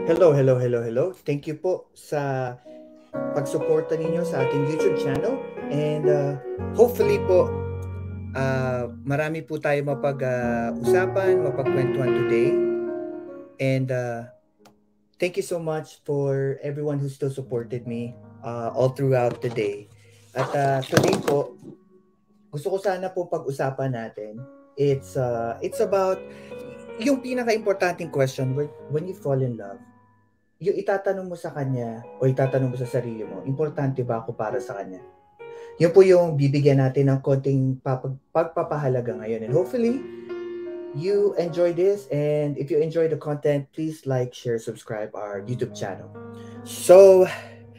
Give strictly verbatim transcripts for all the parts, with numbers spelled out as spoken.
Hello, hello, hello, hello. Thank you po sa pagsuporta ninyo sa ating YouTube channel. And uh, hopefully po, uh, marami po tayo mapag-usapan, mapagkwentuhan today. And uh, thank you so much for everyone who still supported me uh, all throughout the day. At uh, today po, gusto ko sana po pag-usapan natin. It's uh, it's about yung pinaka-importanting question when, when you fall in love. Yung itatanong mo sa kanya o itatanong mo sa sarili mo, importante ba ako para sa kanya? Yun po yung bibigyan natin ng konting papag- pagpapahalaga ngayon. And hopefully, you enjoy this. And if you enjoy the content, please like, share, subscribe our YouTube channel. So,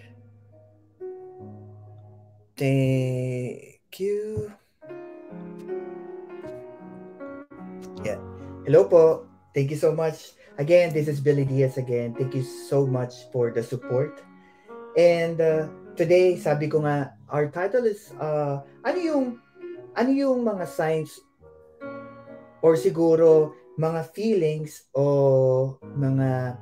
thank you. Yeah. Hello po. Thank you so much. Again, this is Billy Diaz again. Thank you so much for the support. And uh, today, sabi ko nga, our title is, uh, ano yung, ano yung mga signs or siguro mga feelings o mga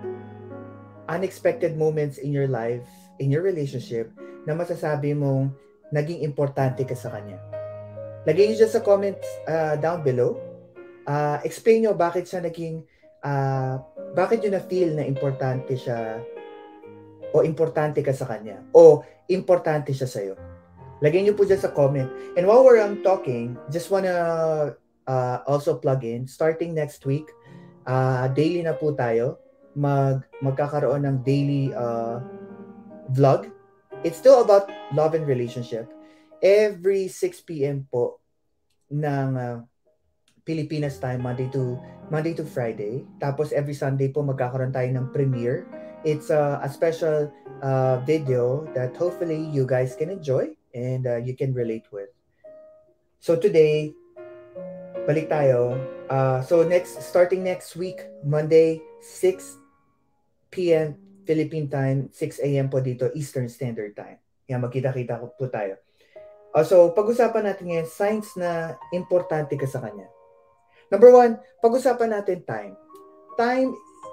unexpected moments in your life, in your relationship, na masasabi mong naging importante ka sa kanya. Lagay nyo dyan sa comments uh, down below. Uh, explain nyo bakit siya naging, uh, bakit nyo na-feel na importante siya o importante ka sa kanya o importante siya sa'yo. Lagay nyo po dyan sa comment. And while we're um, talking, just wanna uh, also plug in, starting next week, uh, daily na po tayo. Mag, magkakaroon ng daily uh, vlog. It's still about love and relationship. Every six p.m. po ng uh, Pilipinas time, Monday to Monday to Friday. Tapos every Sunday po magkakaroon tayo ng premiere. It's uh, a special uh, video that hopefully you guys can enjoy and uh, you can relate with. So today, balik tayo. Uh, so next, starting next week, Monday, six p.m. Philippine time, six a.m. po dito, Eastern Standard Time. Yan, magkita-kita po tayo. Uh, so, pag-usapan natin ngayon, signs na importante ka sa kanya. Number one, pag-usapan natin time. Time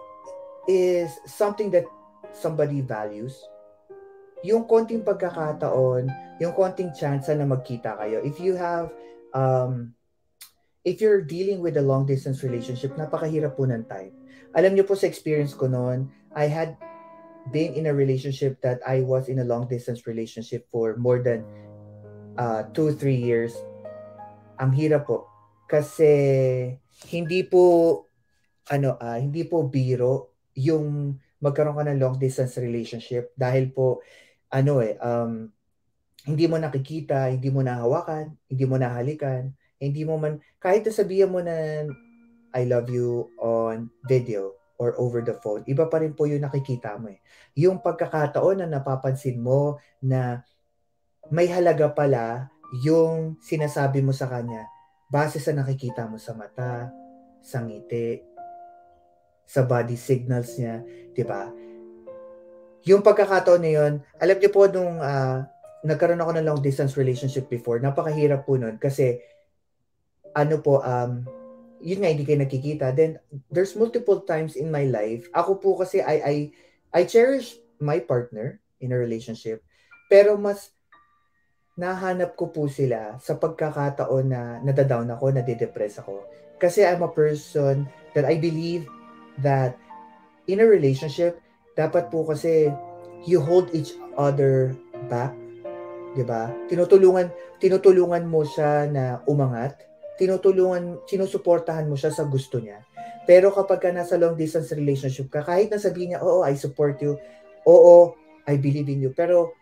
is something that somebody values. Yung konting pagkakataon, yung konting chance na magkita kayo. If you have, um, if you're dealing with a long distance relationship, napakahirap po ng time. Alam niyo po sa experience ko noon, I had been in a relationship that I was in a long distance relationship for more than uh, two, three years. Ang hirap po. Kasi hindi po, ano, uh, hindi po biro yung magkaroon ka ng long distance relationship dahil po, ano eh, um, hindi mo nakikita, hindi mo nahawakan, hindi mo nahalikan, hindi mo man, kahit sabihan mo na I love you on video or over the phone, iba pa rin po yung nakikita mo eh. Yung pagkakataon na napapansin mo na may halaga pala yung sinasabi mo sa kanya base sa nakikita mo sa mata, sa ngiti, sa body signals niya, di ba? Yung pagkakataon na yun, alam niyo po nung uh, nagkaroon ako ng long distance relationship before, napakahirap po nun kasi ano po, um, yun nga, hindi kayo nakikita. Then, there's multiple times in my life. Ako po kasi, I, I, I cherish my partner in a relationship. Pero mas nahanap ko po sila sa pagkakataon na nadadown ako, nadidepress ako. Kasi I'm a person that I believe that in a relationship, dapat po kasi you hold each other back. Diba? Tinutulungan, tinutulungan mo siya na umangat, tinutulungan, sinusuportahan mo siya sa gusto niya. Pero kapag ka nasa long distance relationship ka, kahit na sabihin niya, oo, I support you, oo, I believe in you, pero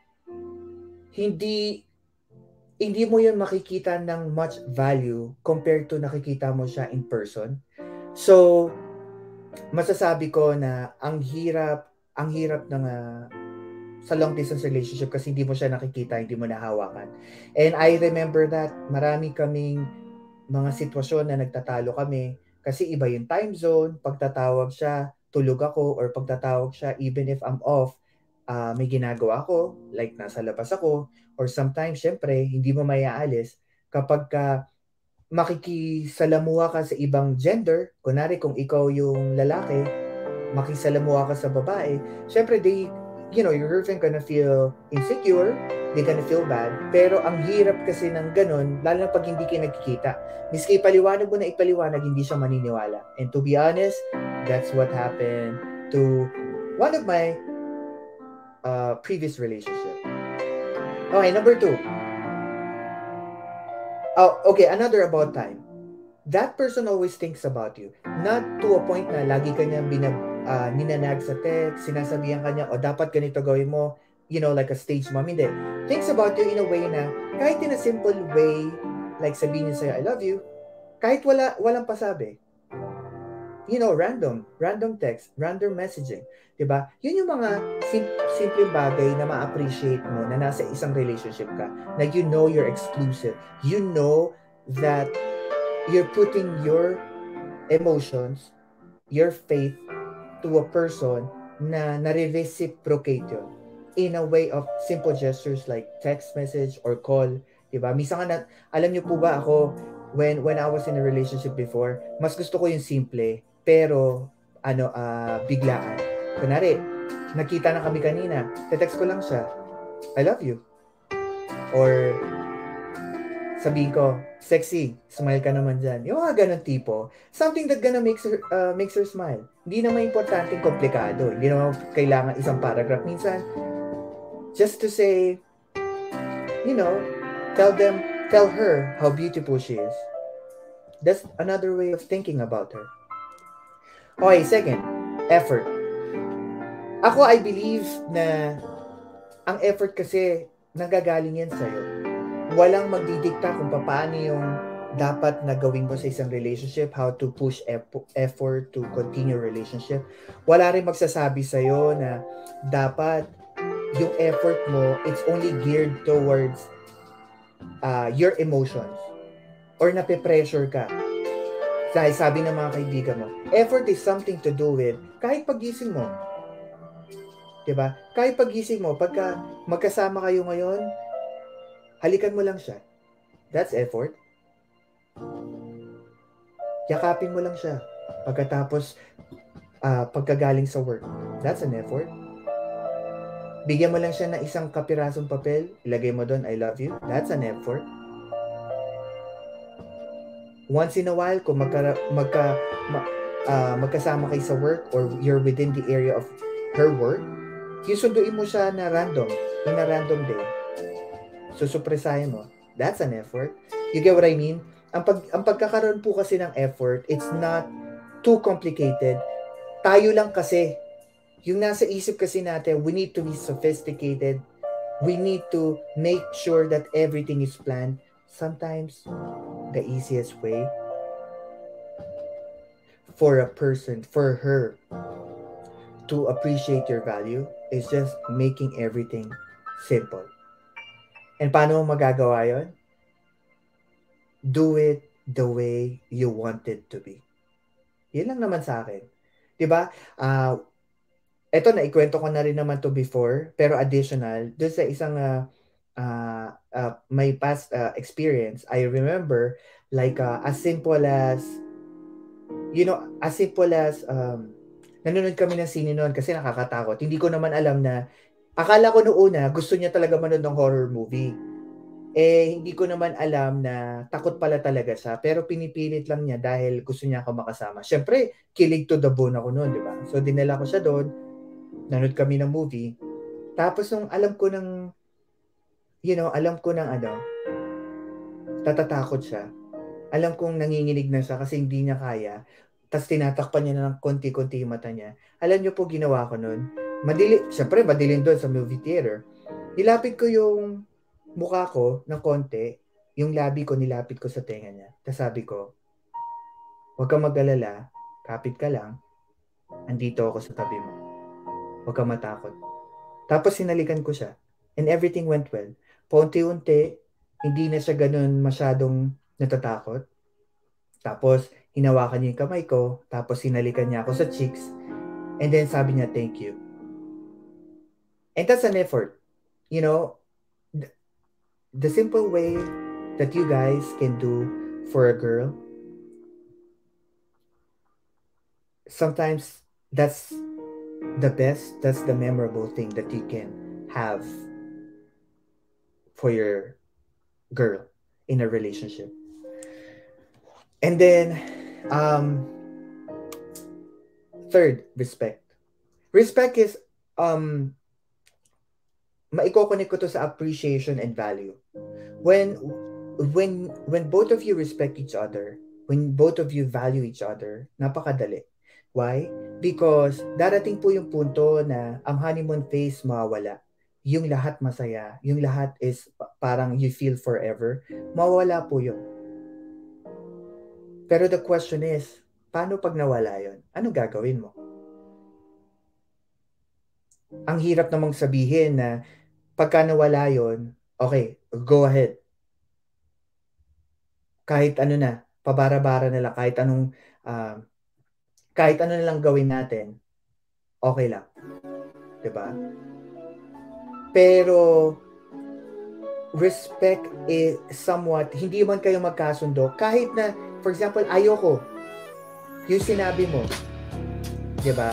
hindi, hindi mo yun makikita ng much value compared to nakikita mo siya in person. So, masasabi ko na ang hirap, ang hirap ng uh, sa long distance relationship kasi hindi mo siya nakikita, hindi mo nahawakan. And I remember that marami kaming mga sitwasyon na nagtatalo kami kasi iba yung time zone, pagtatawag siya, tulog ako, or pagtatawag siya, even if I'm off, uh, may ginagawa ako, like nasa labas ako, or sometimes, syempre, hindi mo mayaalis kapag ka makikisalamuha ka sa ibang gender, kunwari kung ikaw yung lalaki, makisalamuha ka sa babae, syempre, they, you know, your girlfriend gonna feel insecure, they gonna feel bad, pero ang hirap kasi ng ganun, lalo na pag hindi kayo nagkikita. Miski ipaliwanag mo na ipaliwanag, hindi siya maniniwala. And to be honest, that's what happened to one of my uh, previous relationship. Okay, number two. Oh, okay, another about time. That person always thinks about you. Not to a point na lagi kanyang binab, uh, ninanag sa text, sinasabihan kanya, o oh, dapat ganito gawin mo, you know, like a stage mom. Hindi. Thinks about you in a way na, kahit in a simple way, like sabihin niya sa'yo, I love you, kahit wala, walang pasabi. You know, random, random text, random messaging. Diba? Yun yung mga sim- simple bagay na ma-appreciate mo na nasa isang relationship ka. Na you know you're exclusive. You know that you're putting your emotions, your faith to a person na nare-reciprocate yun in a way of simple gestures like text message or call. Diba? Misa nga na, alam niyo po ba ako, when when I was in a relationship before, mas gusto ko yung simple, pero ano, uh, biglaan. Kunwari, nakita na kami kanina, te-text ko lang siya, I love you. Or sabihin ko, sexy, smile ka naman dyan. Yung mga ganun tipo, something that gonna makes her, uh, makes her smile. Hindi naman importanteng komplikado. Hindi naman kailangan isang paragraph. Minsan, just to say, you know, tell them, tell her how beautiful she is. That's another way of thinking about her. Okay, second, effort. Ako, I believe na ang effort kasi nanggagaling yan sa'yo. Walang magdidikta kung paano yung dapat na gawin mo sa isang relationship, how to push effort to continue relationship. Wala rin magsasabi sa'yo na dapat yung effort mo, it's only geared towards uh, your emotions or nape-pressure ka. Dahil sabi ng mga kaibigan mo, effort is something to do with kahit pagising mo. Diba? Kahit pagising mo, pagka magkasama kayo ngayon, halikan mo lang siya. That's effort. Yakapin mo lang siya. Pagkatapos, uh, pagkagaling sa work. That's an effort. Bigyan mo lang siya ng isang kapirasong papel, ilagay mo doon, I love you. That's an effort. Once in a while, kung magka, magka, ma, uh, magkasama kayo sa work or you're within the area of her work, susunduin mo siya na random, in a random day. Susupresahin mo. That's an effort. You get what I mean? Ang, pag, ang pagkakaroon po kasi ng effort, it's not too complicated. Tayo lang kasi, yung nasa isip kasi natin, we need to be sophisticated. We need to make sure that everything is planned. Sometimes, the easiest way for a person, for her, to appreciate your value is just making everything simple. And paano mo magagawa yun? Do it the way you want it to be. Yan lang naman sa akin. Diba? Uh, eto na, ikwento ko na rin naman to before, pero additional, doon sa isang uh, uh, uh, my past uh, experience, I remember like uh, as simple as, you know, as simple as, um, nanonood kami ng sine noon kasi nakakatakot. Hindi ko naman alam na, akala ko noon na gusto niya talaga manood ng horror movie. Eh, hindi ko naman alam na takot pala talaga siya. Pero pinipilit lang niya dahil gusto niya ako makasama. Siyempre, kilig to the bone ako noon, di ba? So, dinala ko siya doon. Nanood kami ng movie. Tapos, nung alam ko ng, you know, alam ko ng ano, tatatakot siya. Alam kong nanginginig na siya kasi hindi niya kaya. Tapos tinatakpan niya na ng konti-konti yung mata niya. Alam niyo po ginawa ko noon? Madili, siyempre madilim doon sa movie theater. Nilapit ko yung mukha ko ng konti, yung labi ko nilapit ko sa tenga niya. Tapos sabi ko, huwag kang mag-alala, kapit ka lang, andito ako sa tabi mo. Huwag kang matakot. Tapos sinalikan ko siya. And everything went well. Paunti-unti, hindi na siya ganun masyadong natatakot. Tapos, hinawakan niya yung kamay ko. Tapos, sinalikan niya ako sa cheeks. And then, sabi niya, thank you. And that's an effort. You know, the, the simple way that you guys can do for a girl, sometimes that's the best, that's the memorable thing that you can have for your girl in a relationship. And then, um, third, respect. Respect is, um, maiko-connect ko to sa appreciation and value. When, when, when both of you respect each other, when both of you value each other, napakadali. Why? Because darating po yung punto na ang honeymoon phase mawawala. Yung lahat masaya, yung lahat is parang you feel forever, mawawala po yun. Pero the question is, paano pag nawala yun? Ano gagawin mo? Ang hirap namang sabihin na pagka nawala yun, okay, go ahead. Kahit ano na, pabara-bara na lang, kahit anong, uh, kahit ano na lang gawin natin, okay lang. Diba? Pero, respect is somewhat, hindi man kayo magkasundo, kahit na, for example, ayoko, yung sinabi mo, diba?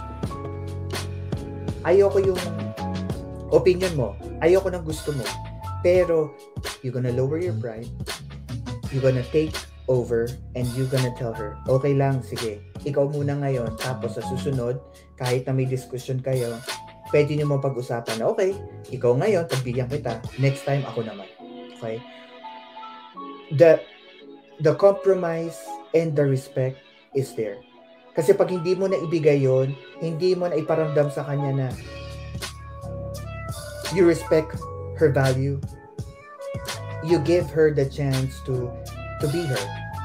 Ayoko yung opinion mo, ayoko ng gusto mo, pero, you're gonna lower your pride, you're gonna take over, and you're gonna tell her, okay lang, sige, ikaw muna ngayon, tapos sa susunod, kahit na may discussion kayo, pwede nyo mong pag-usapan na, okay, ikaw ngayon, pagbigyan kita, next time ako naman. Okay? The, the compromise and the respect is there. Kasi pag hindi mo na ibigay yon, hindi mo na iparamdam sa kanya na you respect her value, you give her the chance to to be her.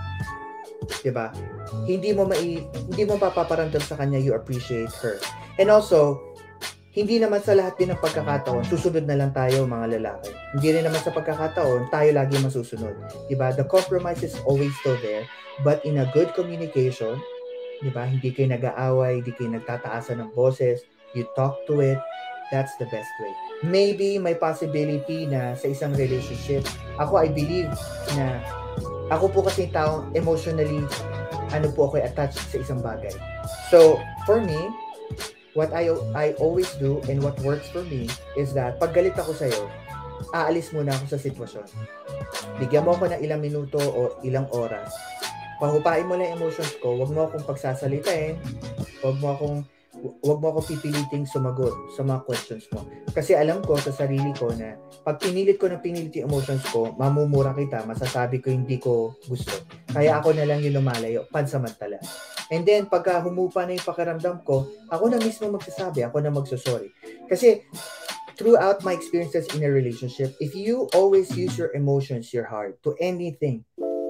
Diba? Hindi mo mai, hindi mo papaparamdam sa kanya you appreciate her. And also, hindi naman sa lahat din ng pagkakataon, susunod na lang tayo mga lalaki. Hindi rin naman sa pagkakataon, tayo lagi masusunod. Diba? The compromise is always still there, but in a good communication, diba? Hindi kayo nag-aaway, hindi kayo nagtataasan ng boses, you talk to it, that's the best way. Maybe may possibility na sa isang relationship, ako I believe na ako po kasi taong emotionally, ano po ako attached sa isang bagay. So, for me, what I I always do and what works for me is that pag galit ako sa'yo, aalis muna ako sa sitwasyon. Bigyan mo ako ng ilang minuto o ilang oras. Pahupain mo lang emotions ko, wag mo akong pagsasalitain, wag mo akong wag mo akong pipiliting sumagot sa mga questions mo. Kasi alam ko sa sarili ko na pag pinilit ko ng pinilit yung emotions ko, mamumura kita, masasabi ko hindi ko gusto. Kaya ako na lang yung lumalayo, pansamantala. And then, pagka humupa na yung pakiramdam ko, ako na mismo magsasabi, ako na magsasorry. Kasi, throughout my experiences in a relationship, if you always use your emotions, your heart, to anything,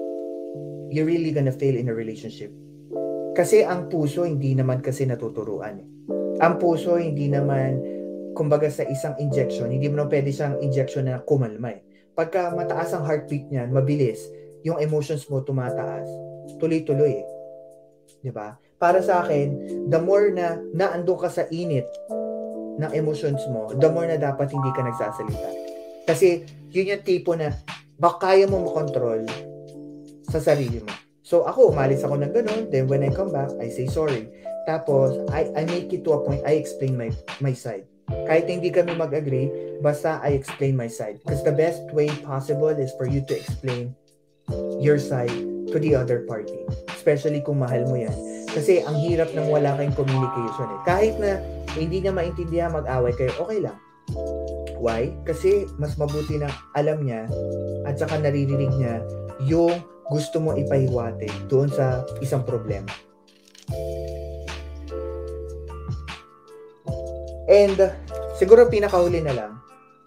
you're really gonna fail in a relationship. Kasi ang puso, hindi naman kasi natuturuan. Eh. Ang puso, hindi naman, kumbaga sa isang injection, hindi mo na pwede siyang injection na kumalma eh. Pagka mataas ang heartbeat niyan, mabilis, yung emotions mo tumataas, tuloy-tuloy eh. Diba? Para sa akin, the more na naandun ka sa init ng emotions mo, the more na dapat hindi ka nagsasalita. Kasi yun yung tipo na baka kaya mo makontrol sa sarili mo. So ako, umalis ako ng ganun, then when I come back, I say sorry. Tapos, I, I make it to a point, I explain my, my side. Kahit hindi kami mag-agree, basta I explain my side. Because the best way possible is for you to explain your side to the other party. Especially kung mahal mo yan. Kasi ang hirap nang wala kayong communication eh. Kahit na hindi niya maintindihan mag-away kayo, okay lang. Why? Kasi mas mabuti na alam niya at saka naririnig niya yung gusto mo ipahiwati doon sa isang problema. And uh, siguro pinakahuli na lang,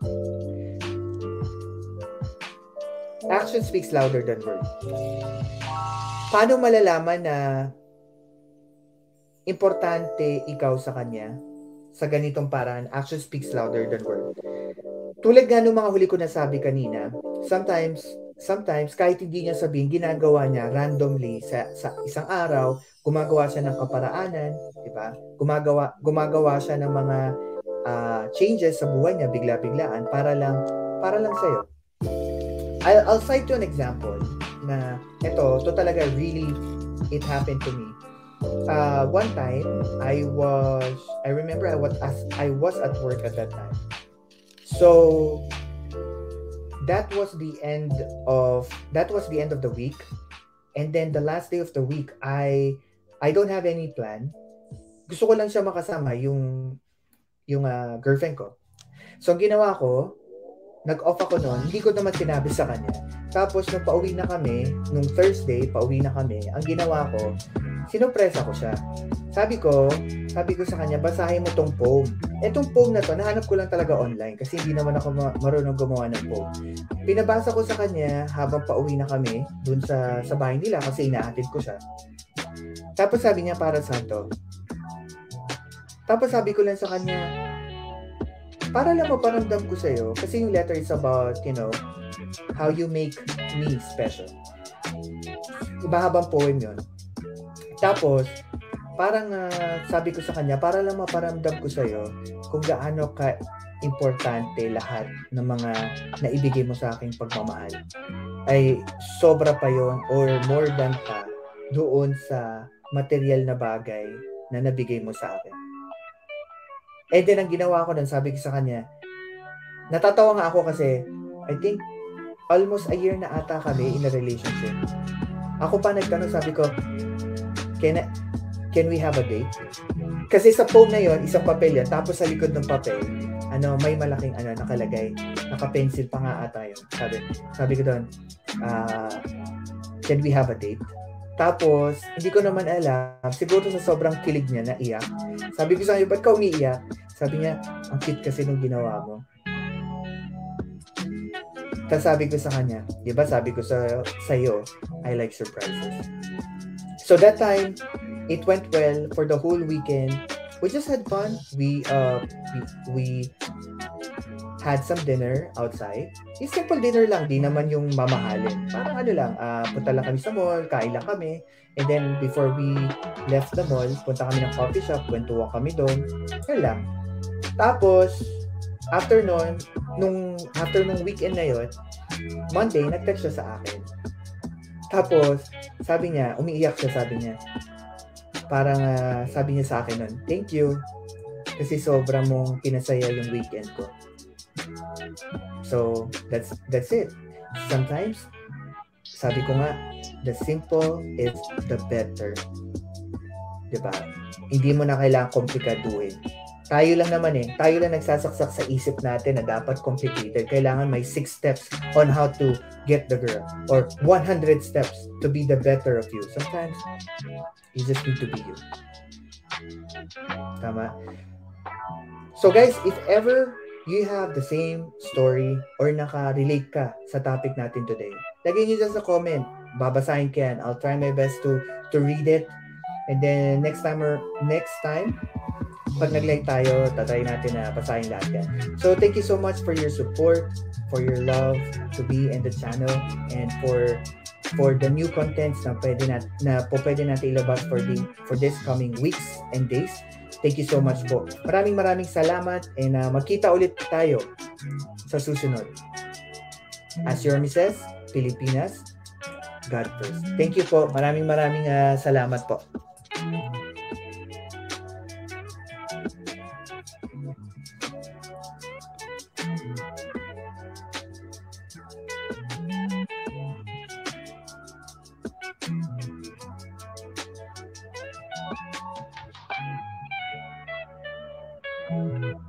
action speaks louder than words. Paano malalaman na importante ikaw sa kanya sa ganitong paraan? Action speaks louder than words. Tulad nga nung mga huli ko nasabi kanina, sometimes, sometimes kahit hindi niya sabihin, ginagawa niya randomly sa, sa isang araw, gumagawa siya ng kaparaanan, di ba? Gumagawa, gumagawa siya ng mga uh, changes sa buhay niya, bigla-biglaan, para lang, para lang sa'yo. I'll, I'll cite you an example na ito, to talaga really, it happened to me. uh, one time, I was, I remember I was, as, I was at work at that time. So, that was the end of, that was the end of the week. And then the last day of the week, I, I don't have any plan. Gusto ko lang siya makasama, yung, yung uh, girlfriend ko. So, ang ginawa ko, nag-off ako noon, hindi ko naman sinabi sa kanya. Tapos, nung pauwi na kami, nung Thursday, pauwi na kami, ang ginawa ko, sinupresa ko siya. Sabi ko, sabi ko sa kanya, basahin mo tong poem. Etong poem na to, nahanap ko lang talaga online kasi hindi naman ako ma- marunong gumawa ng poem. Pinabasa ko sa kanya habang pauwi na kami dun sa, sa bahay nila kasi inaatid ko siya. Tapos sabi niya, para saan to? Tapos sabi ko lang sa kanya, para lang maparamdam ko sa'yo, kasi yung letter is about, you know, how you make me special. Ibahabang poem yun. Tapos, parang uh, sabi ko sa kanya, para lang maparamdam ko sa'yo kung gaano ka importante lahat ng mga naibigay mo sa aking pagmamahal. Ay sobra pa yon or more than pa doon sa material na bagay na nabigay mo sa akin. And then, ang ginawa ko nun, sabi ko sa kanya, natatawa nga ako kasi, I think, almost a year na ata kami in a relationship. Ako pa nagtanong, sabi ko, can, I, can we have a date? Kasi sa phone na yon, isang papel yan, tapos sa likod ng papel, ano, may malaking ano, nakalagay, naka-pencil pa nga ata yun. Sabi, sabi ko doon, uh, can we have a date? Tapos, hindi ko naman alam, siguro sa sobrang kilig niya, naiyak. Sabi ko sa kanya, ba't ka umiiyak? Sabi niya, ang cute kasi nung ginawa mo. Tapos sabi ko sa kanya, di ba sabi ko sa sa'yo, I like surprises. So that time, it went well for the whole weekend. We just had fun. We, uh, we, we had some dinner outside. Yung simple dinner lang, di naman yung mamahalin. Parang ano lang, uh, punta lang kami sa mall, kain lang kami. And then, before we left the mall, punta kami ng coffee shop, kwentuhan kami doon. Yan lang. Tapos, after nun, nung, after nung weekend na yun, Monday, nag-text siya sa akin. Tapos, sabi niya, umiiyak siya, sabi niya. Parang, uh, sabi niya sa akin nun, thank you. Kasi sobra mong pinasaya yung weekend ko. So, that's that's it. Sometimes, sabi ko nga, the simple is the better. Diba? Hindi mo na kailangan komplikaduhin. Tayo lang naman eh. Tayo lang nagsasaksak sa isip natin na dapat complicated. Kailangan may six steps on how to get the girl. Or one hundred steps to be the better of you. Sometimes, you just need to be you. Tama? So guys, if ever you have the same story or naka-relate ka sa topic natin today, lagay nyo dyan sa comment. Babasahin ko yan. I'll try my best to to read it. And then next time or next time, pag nag-like tayo, tatry natin na basahin lahat yan. So thank you so much for your support, for your love to be in the channel, and for for the new contents na pwede na, na po pwede natin ilabas for the for this coming weeks and days. Thank you so much po. Maraming maraming salamat, and uh, magkita ulit tayo sa susunod. As your Missus Pilipinas, God first. Thank you po. Maraming maraming uh, salamat po. Thank you.